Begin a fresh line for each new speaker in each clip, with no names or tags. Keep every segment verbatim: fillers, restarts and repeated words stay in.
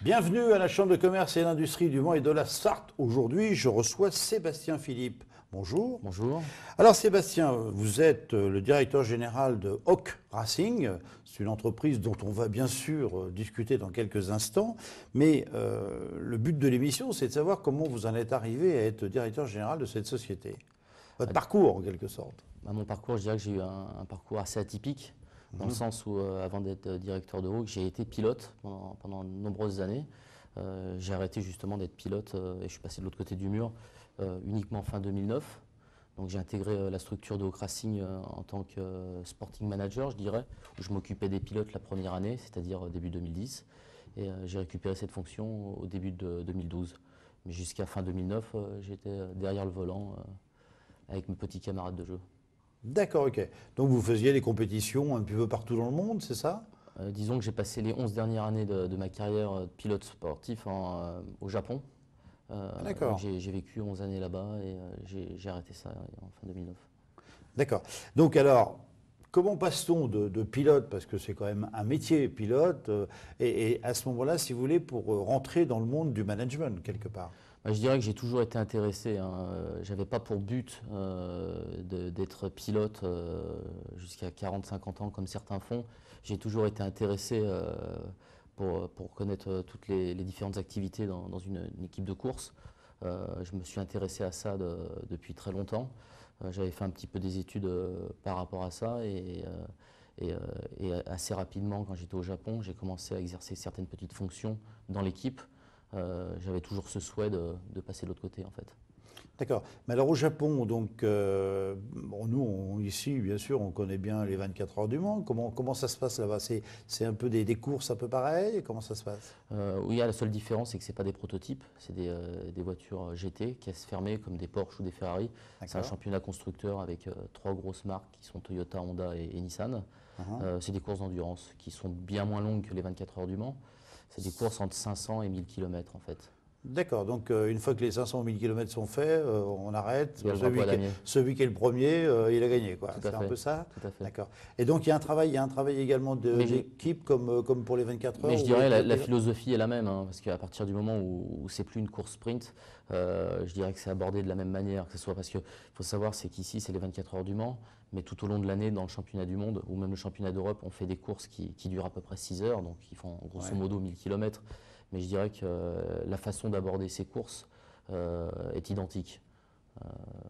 Bienvenue à la Chambre de commerce et d'industrie du Mans et de la Sarthe. Aujourd'hui, je reçois Sébastien Philippe. Bonjour.
Bonjour.
Alors Sébastien, vous êtes le directeur général de Hawk Racing. C'est une entreprise dont on va bien sûr discuter dans quelques instants. Mais euh, le but de l'émission, c'est de savoir comment vous en êtes arrivé à être directeur général de cette société. Votre ah, parcours en quelque sorte.
Bah, mon parcours, je dirais que j'ai eu un, un parcours assez atypique. Dans mmh. le sens où, euh, avant d'être directeur de Hawk, j'ai été pilote pendant, pendant de nombreuses années. Euh, j'ai arrêté justement d'être pilote euh, et je suis passé de l'autre côté du mur euh, uniquement fin deux mille neuf. Donc j'ai intégré euh, la structure de Hawk Racing euh, en tant que euh, sporting manager, je dirais, où je m'occupais des pilotes la première année, c'est-à-dire euh, début deux mille dix. Et euh, j'ai récupéré cette fonction au début de deux mille douze. Mais jusqu'à fin deux mille neuf, euh, j'étais derrière le volant euh, avec mes petits camarades de jeu.
D'accord, ok. Donc vous faisiez des compétitions un petit peu partout dans le monde, c'est ça?
euh, Disons que j'ai passé les onze dernières années de, de ma carrière de pilote sportif en, euh, au Japon. Euh,
D'accord.
J'ai vécu onze années là-bas et euh, j'ai arrêté ça en fin deux mille neuf.
D'accord. Donc alors, comment passe-t-on de, de pilote, parce que c'est quand même un métier pilote, euh, et, et à ce moment-là, si vous voulez, pour rentrer dans le monde du management quelque part?
Je dirais que j'ai toujours été intéressé. Hein. Je n'avais pas pour but euh, d'être pilote euh, jusqu'à quarante cinquante ans comme certains font. J'ai toujours été intéressé euh, pour, pour connaître toutes les, les différentes activités dans, dans une, une équipe de course. Euh, je me suis intéressé à ça de, depuis très longtemps. Euh, J'avais fait un petit peu des études euh, par rapport à ça et, euh, et, euh, et assez rapidement, quand j'étais au Japon, j'ai commencé à exercer certaines petites fonctions dans l'équipe. Euh, j'avais toujours ce souhait de, de passer de l'autre côté en fait.
D'accord. Mais alors au Japon, donc, euh, bon, nous on, ici bien sûr on connaît bien les vingt-quatre heures du Mans. Comment, comment ça se passe là-bas? C'est un peu des, des courses un peu pareilles? Comment ça se passe?
euh, Oui, la seule différence c'est que ce n'est pas des prototypes, c'est des, euh, des voitures G T, caisses fermées comme des Porsche ou des Ferrari. C'est un championnat constructeur avec euh, trois grosses marques qui sont Toyota, Honda et, et Nissan. Uh-huh. euh, c'est des courses d'endurance qui sont bien moins longues que les vingt-quatre heures du Mans. C'est des courses entre cinq cents et mille kilomètres en fait.
D'accord, donc euh, une fois que les cinq cents mille kilomètres sont faits, euh, on arrête.
Celui qui,
est, celui qui est le premier, euh, il a gagné. C'est un peu ça?
Tout à fait.
D'accord. Et donc il y a un travail, il y a un travail également d'équipe comme, comme pour les vingt-quatre heures?
Mais je dirais la, la philosophie est la même, hein, parce qu'à partir du moment où, où c'est plus une course sprint, euh, je dirais que c'est abordé de la même manière. Que ce soit parce qu'il faut savoir, c'est qu'ici c'est les vingt-quatre heures du Mans, mais tout au long de l'année, dans le championnat du monde ou même le championnat d'Europe, on fait des courses qui, qui durent à peu près six heures, donc qui font grosso ouais. modo mille kilomètres. Mais je dirais que euh, la façon d'aborder ces courses euh, est identique. Euh,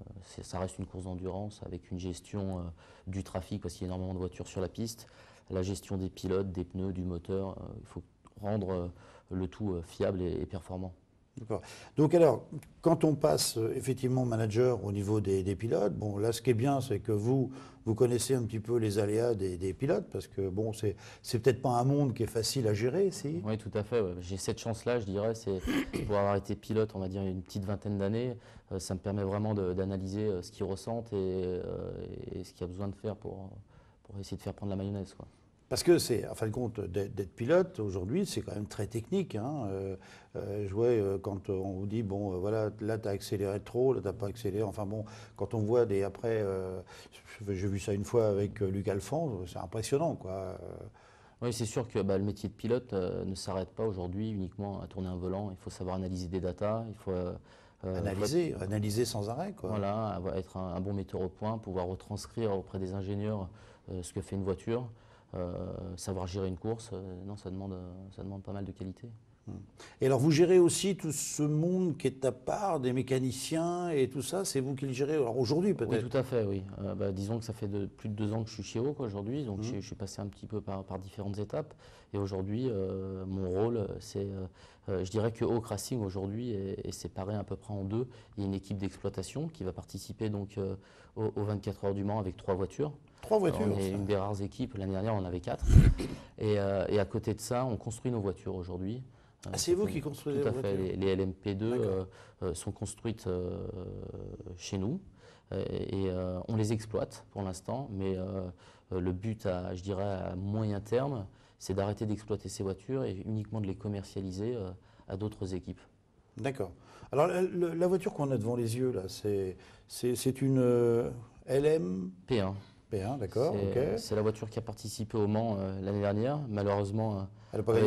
ça reste une course d'endurance avec une gestion euh, du trafic parce qu'il y a énormément de voitures sur la piste, la gestion des pilotes, des pneus, du moteur. Euh, il faut rendre euh, le tout euh, fiable et, et performant.
D'accord. Donc alors, quand on passe euh, effectivement manager au niveau des, des pilotes, bon là ce qui est bien c'est que vous, vous connaissez un petit peu les aléas des, des pilotes parce que bon c'est peut-être pas un monde qui est facile à gérer, si?
Oui, tout à fait. Ouais. J'ai cette chance-là, je dirais, c'est pour avoir été pilote, on va dire une petite vingtaine d'années, euh, ça me permet vraiment d'analyser euh, ce qu'ils ressentent et, euh, et ce qu'il y a besoin de faire pour, pour essayer de faire prendre la mayonnaise, quoi.
Parce que c'est, en fin de compte, d'être pilote aujourd'hui, c'est quand même très technique. Hein. Euh, euh, je vois euh, quand on vous dit, bon, euh, voilà, là, tu as accéléré trop, là, tu n'as pas accéléré. Enfin bon, quand on voit des. Après, euh, j'ai vu ça une fois avec euh, Luc Alphand, c'est impressionnant, quoi.
Oui, c'est sûr que bah, le métier de pilote euh, ne s'arrête pas aujourd'hui uniquement à tourner un volant. Il faut savoir analyser des datas, il faut. Euh,
analyser, faut être, analyser sans arrêt, quoi.
Voilà, être un, un bon metteur au point, pouvoir retranscrire auprès des ingénieurs euh, ce que fait une voiture. Euh, savoir gérer une course, euh, non, ça demande, ça demande pas mal de qualité.
Et alors vous gérez aussi tout ce monde qui est à part, des mécaniciens et tout ça, c'est vous qui le gérez aujourd'hui peut-être?
Oui, tout à fait, oui. Euh, bah, disons que ça fait de, plus de deux ans que je suis chez Hawk aujourd'hui, donc mmh. je, je suis passé un petit peu par, par différentes étapes. Et aujourd'hui, euh, mon rôle, c'est, euh, je dirais que Hawk Racing aujourd'hui est, est séparé à peu près en deux. Il y a une équipe d'exploitation qui va participer donc euh, aux, aux vingt-quatre heures du Mans avec trois voitures.
Trois voitures.
Alors, on est ça. une des rares équipes. L'année dernière, on en avait quatre. Et, euh, et à côté de ça, on construit nos voitures aujourd'hui.
Ah, c'est vous qui construisez
les
voitures?
Tout à fait. Les, les L M P deux euh, euh, sont construites euh, chez nous et, et euh, on les exploite pour l'instant. Mais euh, le but, à, je dirais, à moyen terme, c'est d'arrêter d'exploiter ces voitures et uniquement de les commercialiser euh, à d'autres équipes.
D'accord. Alors la, la voiture qu'on a devant les yeux là, c'est une euh, L M
P un.
P un, d'accord.
C'est okay. la voiture qui a participé au Mans euh, l'année dernière. Malheureusement,
elle n'a pas gagné.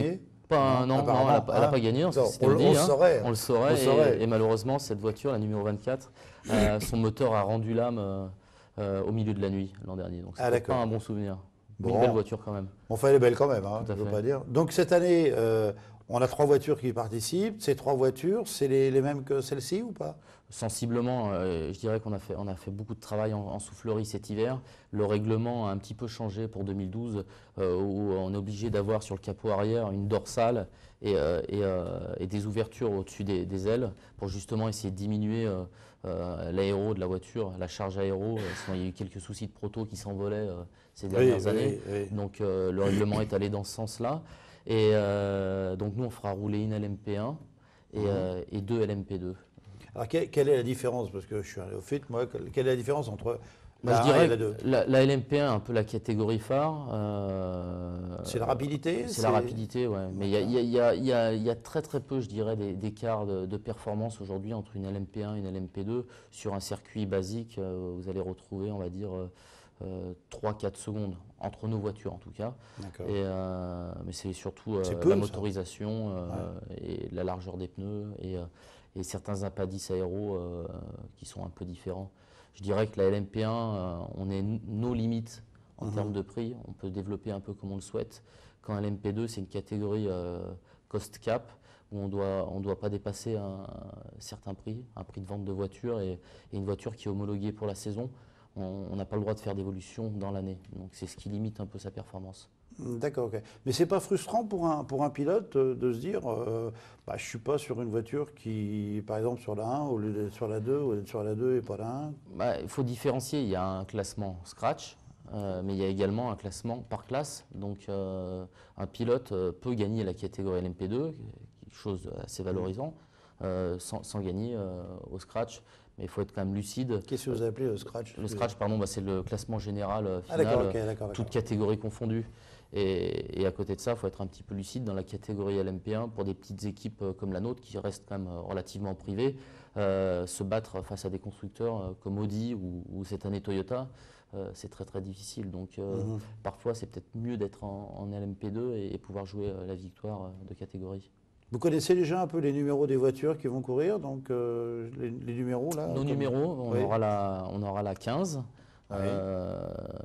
Pas, non, non, elle n'a pas,
hein
pas gagné,
non,
c'est
on,
dit,
on, le
hein,
saurait,
on le saurait.
on
Et,
saurait.
et malheureusement, cette voiture, la numéro vingt-quatre, euh, son moteur a rendu l'âme euh, euh, au milieu de la nuit l'an dernier. Donc,
Ah,
c'était pas
d'accord.
un bon souvenir.
Bon.
Une belle voiture quand même.
Enfin, elle est belle quand même, hein,
Tout à
je veux
fait.
pas dire. Donc cette année, euh, on a trois voitures qui participent. Ces trois voitures, c'est les, les mêmes que celle-ci ou pas?
Sensiblement, euh, je dirais qu'on a fait, on a fait beaucoup de travail en, en soufflerie cet hiver. Le règlement a un petit peu changé pour deux mille douze, euh, où on est obligé d'avoir sur le capot arrière une dorsale et, euh, et, euh, et des ouvertures au-dessus des, des ailes pour justement essayer de diminuer euh, euh, l'aéro de la voiture, la charge aéro. Sinon, il y a eu quelques soucis de proto qui s'envolaient euh, ces dernières
Oui,
années.
oui, oui.
Donc euh, le règlement est allé dans ce sens-là. Et euh, donc nous, on fera rouler une L M P un et, euh, et deux L M P deux.
Alors, quelle, quelle est la différence? Parce que je suis un néophyte, moi. Quelle est la différence entre
Bah, je
la un et
dirais
la
que
deux?
la, la L M P un, un peu la catégorie phare. euh,
C'est la rapidité?
c'est la rapidité, ouais. Mais il y a,
D'accord.
il y a- il y a- il y a très très peu, je dirais, des- d'écart de, de performance aujourd'hui entre une L M P un et une L M P deux. Sur un circuit basique, euh, vous allez retrouver, on va dire, euh, euh, trois à quatre secondes, entre nos voitures en tout cas.
D'accord.
Et, euh, mais c'est surtout euh,
C'est peu,
la
ça.
motorisation euh, et la largeur des pneus et, euh, et certains appendices aéros euh, qui sont un peu différents. Je dirais que la L M P un, euh, on est n- nos limites en
Mhm.
termes de prix. On peut développer un peu comme on le souhaite. Quand L M P deux, c'est une catégorie euh, cost cap où on doit, on doit pas dépasser un, certain prix, un prix de vente de voiture et, et une voiture qui est homologuée pour la saison. On on n'a pas le droit de faire d'évolution dans l'année. Donc c'est ce qui limite un peu sa performance.
D'accord, ok. Mais c'est pas frustrant pour un, pour un pilote euh, de se dire, euh, bah, je suis pas sur une voiture qui, par exemple, sur la un au lieu d'être sur la deux, ou d'être sur la deux et pas la un?
Bah, il faut différencier. Il y a un classement scratch, euh, mais il y a également un classement par classe. Donc euh, un pilote euh, peut gagner la catégorie L M P deux, quelque chose d'assez valorisant, euh, sans, sans gagner euh, au scratch. Mais il faut être quand même lucide.
Qu'est-ce que vous appelez le scratch?
Le scratch, pardon, bah, c'est le classement général euh,
Ah,
final,
d'accord, ok,
euh,
d'accord,
toutes
d'accord.
catégories confondues. Et, et à côté de ça, il faut être un petit peu lucide dans la catégorie L M P un pour des petites équipes euh, comme la nôtre qui restent quand même euh, relativement privées. Euh, se battre face à des constructeurs euh, comme Audi ou, ou cette année Toyota, euh, c'est très très difficile. Donc euh,
Mhm.
parfois, c'est peut-être mieux d'être en, en L M P deux et, et pouvoir jouer euh, la victoire euh, de catégorie.
Vous connaissez déjà un peu les numéros des voitures qui vont courir, donc euh, les, les numéros là?
Nos
comme-
numéros, on,
Oui.
aura, la, on aura la quinze
Oui.
euh,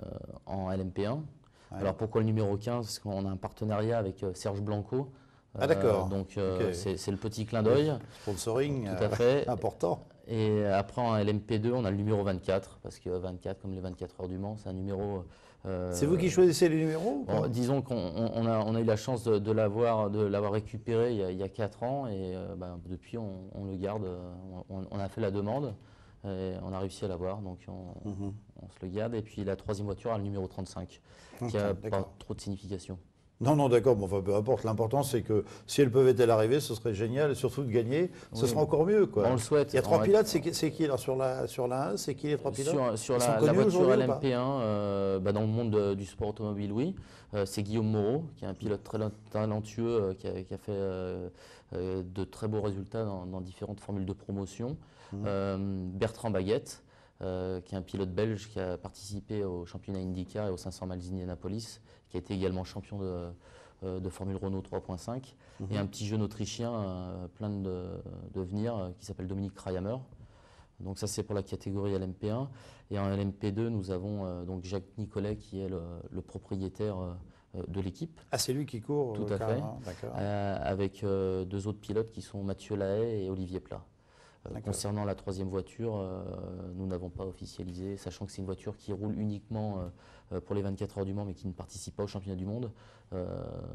en L M P un.
Ouais.
Alors pourquoi le numéro quinze? Parce qu'on a un partenariat avec euh, Serge Blanco.
Ah, d'accord.
Donc euh,
Ok.
c'est c'est le petit clin d'œil.
Sponsoring
Tout à
euh,
fait.
important.
Et après en L M P deux, on a le numéro vingt-quatre. Parce que vingt-quatre, comme les vingt-quatre heures du Mans, c'est un numéro. euh,
C'est vous qui choisissez les numéros ou
Bon,
pas?
disons qu'on on- on a, on a eu la chance de, de l'avoir de l'avoir récupéré il y a, il y a quatre ans et euh, ben, depuis on, on le garde, euh, on, on a fait la demande et on a réussi à l'avoir donc on,
Mhm.
on se le garde. Et puis la troisième voiture a le numéro trente-cinq qui
Ok,
n'a pas
d'accord.
trop de signification.
Non, non, d'accord, mais enfin, peu importe. L'important, c'est que si elles peuvent être arriver, ce serait génial, et surtout de gagner, ce
Oui.
sera encore mieux, quoi.
On le souhaite.
Il y a trois
On va-
pilotes, c'est qui, c'est qui, alors, sur la, sur la un, c'est qui les trois pilotes?
Sur, sur
Ils sont
la, la
connus
voiture
aujourd'hui ou pas?
L M P un, euh, bah, dans le monde de- du sport automobile, oui. Euh, c'est Guillaume Moreau, qui est un pilote très talentueux, euh, qui, a, qui a fait euh, euh, de très beaux résultats dans, dans différentes formules de promotion.
Mhm.
Euh, Bertrand Baguette, euh, qui est un pilote belge qui a participé au championnat IndyCar et au cinq cents miles d'Indianapolis, qui a été également champion de, euh, de Formule Renault trois point cinq.
Mhm.
Et un petit jeune Autrichien euh, plein de, de venir, euh, qui s'appelle Dominique Kramer. Donc ça c'est pour la catégorie L M P un. Et en L M P deux, nous avons euh, donc Jacques Nicolet qui est le, le propriétaire euh, de l'équipe,
Ah, c'est lui qui court,
tout
euh,
à fait,
carrément, d'accord.
euh, avec euh, deux autres pilotes qui sont Mathieu Lahaye et Olivier Plat. Euh,
D'accord.
concernant la troisième voiture, euh, nous n'avons pas officialisé, sachant que c'est une voiture qui roule uniquement euh, pour les vingt-quatre heures du Mans mais qui ne participe pas au championnat du monde. Euh,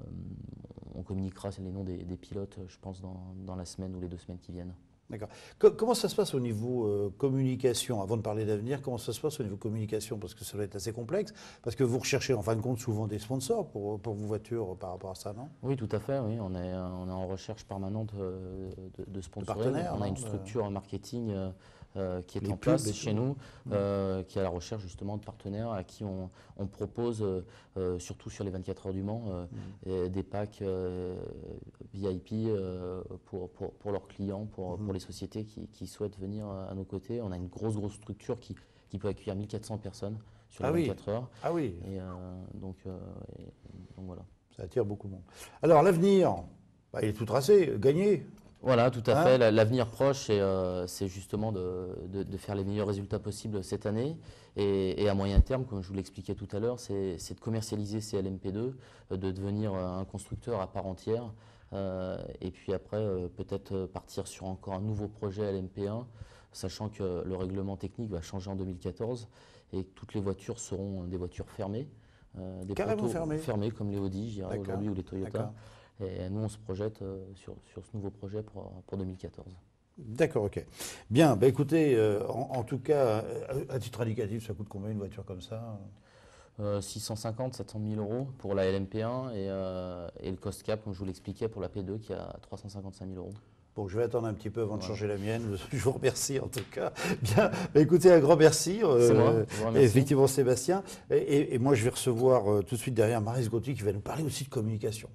on communiquera les noms des, des pilotes, je pense, dans, dans la semaine ou les deux semaines qui viennent.
D'accord. Co- Comment ça se passe au niveau euh, communication? Avant de parler d'avenir, comment ça se passe au niveau communication? Parce que ça doit être assez complexe. Parce que vous recherchez en fin de compte souvent des sponsors pour, pour vos voitures par rapport à ça, non?
Oui, tout à fait. Oui. On, est, on est en recherche permanente euh, de, de sponsoring.
partenaires,
On a
non,
une
de-
structure marketing euh, euh, qui est
Les
en
pubs et
place
tout.
chez nous,
Mm.
euh, qui est à la recherche justement de partenaires à qui on, on propose, euh, euh, surtout sur les vingt-quatre heures du Mans, euh,
Mm.
et des packs euh, V I P euh, pour, pour, pour leurs clients, pour,
Mhm.
pour les sociétés qui, qui souhaitent venir à nos côtés. On a une grosse, grosse structure qui, qui peut accueillir mille quatre cents personnes sur
Ah
les
oui.
vingt-quatre heures.
Ah oui,
Et euh, donc, euh, et- donc voilà.
ça attire beaucoup de monde. Alors, l'avenir, bah, il est tout tracé, gagné.
Voilà, tout à
Hein?
fait. La- L'avenir proche, c'est euh, c'est justement de, de- de faire les meilleurs résultats possibles cette année. Et, et à moyen terme, comme je vous l'expliquais tout à l'heure, c'est c'est de commercialiser ces L M P deux, euh, de devenir euh, un constructeur à part entière. Euh, et puis après, euh, peut-être euh, partir sur encore un nouveau projet L M P un, sachant que le règlement technique va changer en deux mille quatorze et que toutes les voitures seront des voitures fermées. euh, des
Carrément
protos
fermées.
fermés comme les Audi, je dirais,
D'accord,
aujourd'hui, ou les Toyota.
d'accord.
Et nous, on se projette euh, sur, sur ce nouveau projet pour, pour deux mille quatorze.
D'accord, ok. Bien, bah écoutez, euh, en, en tout cas, euh, à titre indicatif, ça coûte combien une voiture comme ça?
Euh, six cent cinquante, sept cent mille euros pour la L M P un et, euh, et le cost cap, comme je vous l'expliquais, pour la P deux qui a trois cent cinquante-cinq mille euros.
Bon, je vais attendre un petit peu avant de
Ouais.
changer la mienne. Je vous remercie en tout cas. Bien, bah, écoutez, un grand merci. euh,
C'est moi, je vous remercie.
Effectivement, Sébastien. Et, et- et moi, je vais recevoir euh, tout de suite derrière Maryse Gauthier qui va nous parler aussi de communication.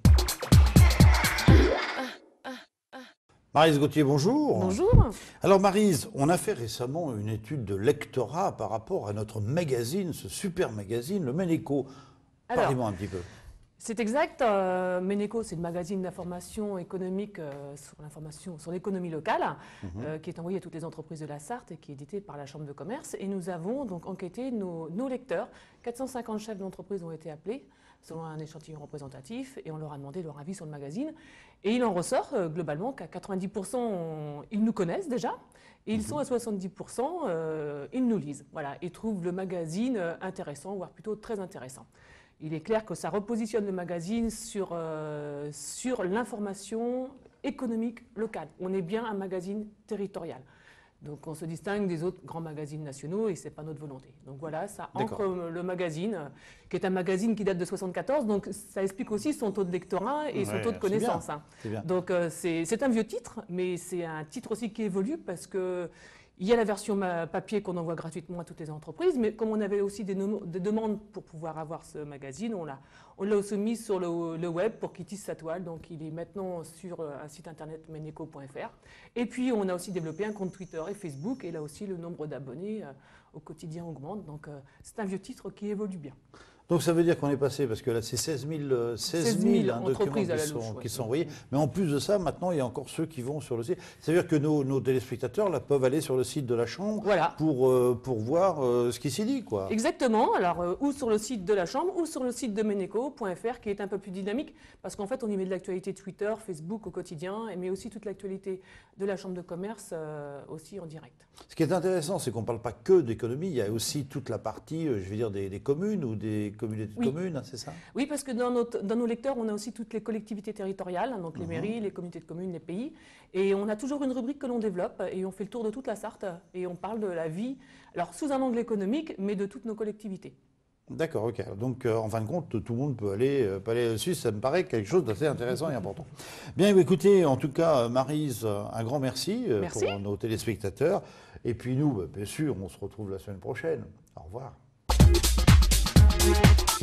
Maryse Gauthier, bonjour.
Bonjour.
Alors Maryse, on a fait récemment une étude de lectorat par rapport à notre magazine, ce super magazine, le Ménéco.
Alors,
Parlez-moi un petit peu.
c'est exact. euh, Ménéco, c'est le magazine d'information économique euh, sur l'information, sur l'économie locale, euh, qui est envoyé à toutes les entreprises de la Sarthe et qui est édité par la Chambre de commerce. Et nous avons donc enquêté nos, nos lecteurs. quatre cent cinquante chefs d'entreprise ont été appelés selon un échantillon représentatif et on leur a demandé leur avis sur le magazine. Et il en ressort euh, globalement qu'à quatre-vingt-dix pour cent, on- ils nous connaissent déjà. Et ils sont à soixante-dix pour cent, euh, ils nous lisent. Voilà, ils trouvent le magazine euh, intéressant, voire plutôt très intéressant. Il est clair que ça repositionne le magazine sur, euh, sur l'information économique locale. On est bien un magazine territorial. Donc on se distingue des autres grands magazines nationaux et ce n'est pas notre volonté. Donc voilà, ça ancre
D'accord.
le magazine, euh, qui est un magazine qui date de soixante-quatorze, donc ça explique aussi son taux de lectorat et son
Ouais,
taux de
c'est
connaissance.
bien,
hein.
c'est bien.
Donc euh, c'est c'est un vieux titre, mais c'est un titre aussi qui évolue parce que il y a la version ma- papier qu'on envoie gratuitement à toutes les entreprises, mais comme on avait aussi des, nom- des demandes pour pouvoir avoir ce magazine, on l'a on l'a aussi mis sur le, le web pour qu'il tisse sa toile. Donc il est maintenant sur euh, un site internet meneco point f r. Et puis on a aussi développé un compte Twitter et Facebook, et là aussi le nombre d'abonnés euh, au quotidien augmente. Donc euh, c'est un vieux titre qui évolue bien.
Donc ça veut dire qu'on est passé, parce que là c'est seize mille, euh, seize
seize
mille
mille
hein, documents
entreprises à
qui
la
sont,
louche, ouais.
qui sont envoyés. Mais en plus de ça, maintenant il y a encore ceux qui vont sur le site. C'est-à-dire que nos, nos téléspectateurs là, peuvent aller sur le site de la Chambre
Voilà.
pour, euh, pour voir euh, ce qui s'y dit, quoi.
Exactement, alors euh, ou sur le site de la Chambre ou sur le site de meneco point f r qui est un peu plus dynamique parce qu'en fait on y met de l'actualité Twitter, Facebook au quotidien, mais aussi toute l'actualité de la Chambre de commerce euh, aussi en direct.
Ce qui est intéressant, c'est qu'on ne parle pas que d'économie, il y a aussi toute la partie, euh, je vais dire, des, des communes ou des communautés de
Oui.
communes, hein, c'est ça?
Oui, parce que dans, notre- dans nos lecteurs, on a aussi toutes les collectivités territoriales, hein, donc les mairies, les communautés de communes, les pays. Et on a toujours une rubrique que l'on développe et on fait le tour de toute la Sarthe et on parle de la vie, alors sous un angle économique, mais de toutes nos collectivités.
D'accord, ok. Donc, euh, en fin de compte, tout le monde peut aller, euh, peut aller dessus. Ça me paraît quelque chose d'assez intéressant et important. Bien, écoutez, en tout cas, euh, Maryse, euh, un grand merci, euh,
Merci.
pour nos téléspectateurs. Et puis nous, bah, bien sûr, on se retrouve la semaine prochaine. Au revoir.